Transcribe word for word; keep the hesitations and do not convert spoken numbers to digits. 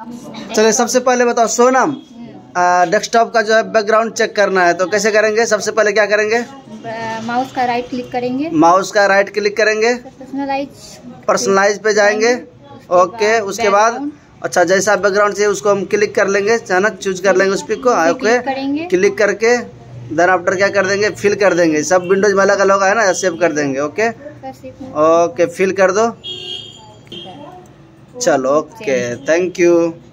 चलिए सबसे पहले बताओ सोनम, डेस्कटॉप का जो है बैकग्राउंड चेक करना है तो कैसे करेंगे? सबसे पहले क्या करेंगे? माउस का राइट क्लिक करेंगे। माउस का राइट क्लिक करेंगे, पर्सनलाइज पर्सनलाइज पे जाएंगे। ओके, उसके बाद अच्छा जैसा बैकग्राउंड चाहिए उसको हम क्लिक कर लेंगे, अचानक चूज कर लेंगे उस पिक को। ओके, क्लिक करके देन आफ्टर क्या कर देंगे? फिल कर देंगे। सब विंडोज में अलग अलग है ना, सेव कर देंगे। ओके ओके, फिल कर दो। चलो ओके, थैंक यू।